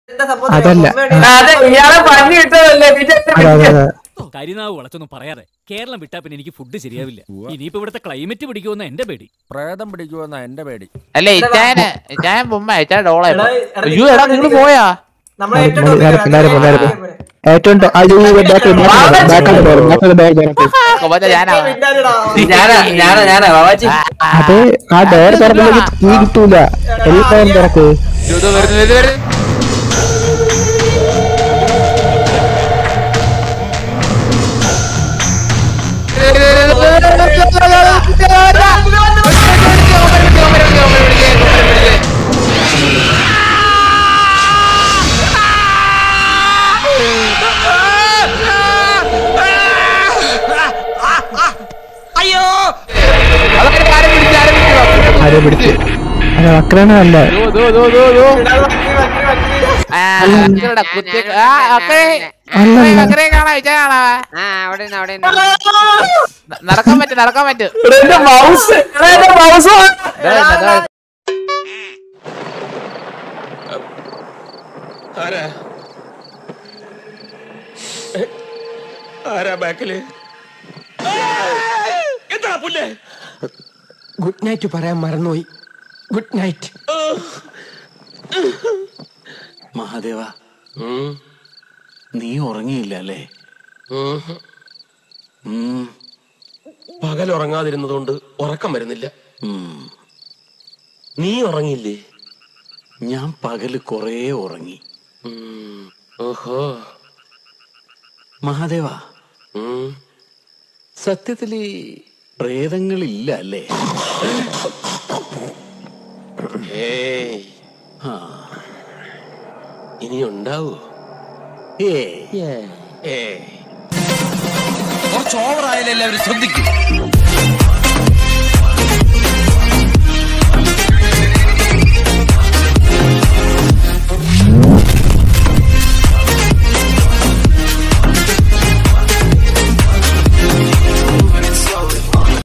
അതല്ല കരിനാവ് വളച്ചൊന്നും പറയാതെ കേരളം വിട്ടാ പിന്നെ എനിക്ക് ഫുഡ് ശരിയാവില്ല. ഇനിയിപ്പോ ഇവിടുത്തെ ക്ലൈമറ്റ് പിടിക്കുമെന്ന എന്റെ പേടി, പ്രേതം പിടിക്കുമെന്ന എന്റെ പേടി. അല്ലേ ഇച്ചാൻ ബൊമ്മ ഇച്ചാൻ ഡോളായി. അയ്യോ എടാ നിങ്ങള് പോയാ? ഏറ്റവും അത് ആ ഡോർ തുറക്കുമ്പോൾ കീ കിട്ടൂല. എല്ലാവരും തുറക്ക്. ആരെ പിടിച്ച് അക്രണല്ല നടക്കാൻ പറ്റും നടക്കാൻ പറ്റും. ഗുഡ് നൈറ്റ് പറയാൻ മറന്നുപോയി. Good night. മഹാദേവ, നീ ഉറങ്ങിയില്ല അല്ലേ? പകൽ ഉറങ്ങാതിരുന്നതുകൊണ്ട് ഉറക്കം വരുന്നില്ല. നീ ഉറങ്ങിയില്ലേ? ഞാൻ പകല് കുറേ ഉറങ്ങി. ഓഹോ. മഹാദേവ, സത്യത്തില് പ്രേതങ്ങളില്ല അല്ലേ? ഇനി ഉണ്ടാവോ? കുറച്ച് ഓവറായാലും എല്ലാവരും ശ്രദ്ധിക്കും.